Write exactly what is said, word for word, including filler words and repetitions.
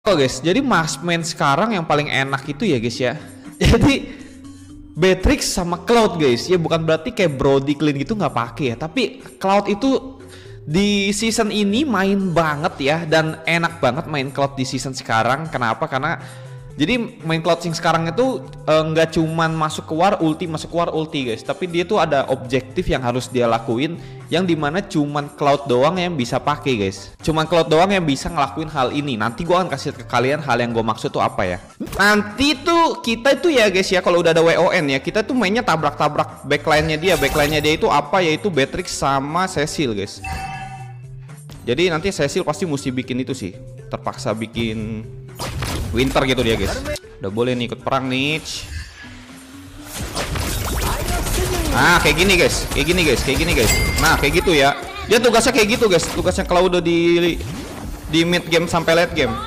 Oh guys, jadi Marksman sekarang yang paling enak itu ya guys ya. Jadi Beatrix sama Cloud guys. Ya bukan berarti kayak Brody Clean gitu nggak pakai ya. Tapi Cloud itu di season ini main banget ya. Dan enak banget main Cloud di season sekarang. Kenapa? Karena jadi main Cloud yang sekarang itu nggak uh, cuman masuk ke war ulti, masuk ke war ulti guys. Tapi dia tuh ada objektif yang harus dia lakuin, yang dimana cuman Cloud doang yang bisa pakai guys. Cuman Cloud doang yang bisa ngelakuin hal ini. Nanti gua akan kasih ke kalian hal yang gue maksud tuh apa ya. Nanti tuh kita itu ya guys ya, kalau udah ada W O N ya, kita tuh mainnya tabrak-tabrak backline-nya dia. Backline-nya dia itu apa? Yaitu Beatrix sama Cecil guys. Jadi nanti Cecil pasti mesti bikin itu sih. Terpaksa bikin Winter gitu dia guys. Udah boleh nih ikut perang nih. Nah kayak gini guys, kayak gini guys, kayak gini guys. Nah kayak gitu ya. Dia tugasnya kayak gitu guys. Tugasnya kalau udah di di mid game sampai late game.